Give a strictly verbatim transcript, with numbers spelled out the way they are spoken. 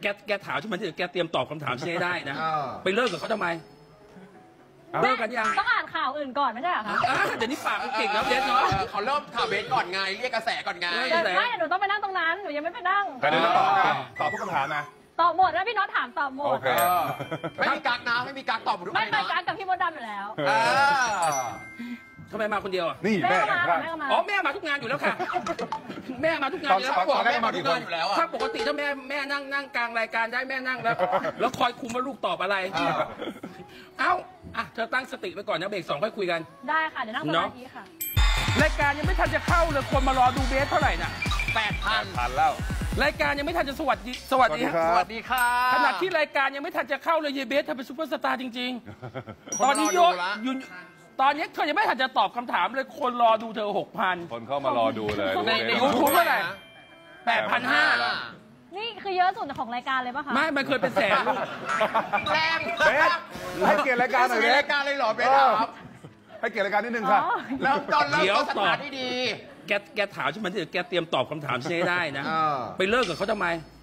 แกแกถามฉันมันแกเตรียมตอบคำถามฉันให้ได้นะไปเลิกกับเขาทำไมเลิกกันยังต้องอ่านข่าวอื่นก่อนไม่ใช่เหรอคะเดี๋ยวนี้ปากเก่งแล้วเบสเนาะเขาเริ่มข่าวเบสก่อนไงเรียกกระแสก่อนไงไม่หนูต้องไปนั่งตรงนั้นหนูยังไม่ไปนั่งแต่เดี๋ยวตอบนะตอบทุกคำถามนะตอบหมดแล้วพี่น็อตถามตอบหมดไม่มีกักนะไม่มีกักตอบหมดไม่ไปกักกับพี่มดดำอยู่แล้วทำไมมาคนเดียวอ่ะนี่แม่มาอ๋อแม่มาทุกงานอยู่แล้วค่ะแม่มาทุกงานอยู่แล้วบอกแม่มาทุกงานอยู่แล้วถ้าปกติถ้าแม่แม่นั่งนั่งกลางรายการได้แม่นั่งแล้วแล้วคอยคุมว่าลูกตอบอะไรเอ้าอ่ะเธอตั้งสติไว้ก่อนนะเบรกสองค่อยคุยกันได้ค่ะเดี๋ยวนั่งสมาธิค่ะรายการยังไม่ทันจะเข้าเลยคนมารอดูเบสเท่าไหร่น่ะแปดพันพันแล้วรายการยังไม่ทันจะสวัสดีสวัสดีสวัสดีค่ะขณะที่รายการยังไม่ทันจะเข้าเลยเยเบสเธอเป็นซุปเปอร์สตาร์จริงๆตอนนี้ยศยืนตอนนี้เธอยังไม่ทันจะตอบคำถามเลยคนรอดูเธอหกพันคนเข้ามารอดูเลยในในยูทูบเท่าไหร่แปดพันห้านี่คือเยอะสุดของรายการเลยป่ะคะไม่มันเคยเป็นแสนแรงเบสให้เกียรติรายการหน่อยรายการเลยหรอเบสครับให้เกียรติรายการนิดนึงค่ะแล้วตอนเริ่มสถานที่ดีแกแกถามฉันมันแกเตรียมตอบคำถามฉันให้ได้นะไปเลิกกับเขาทำไม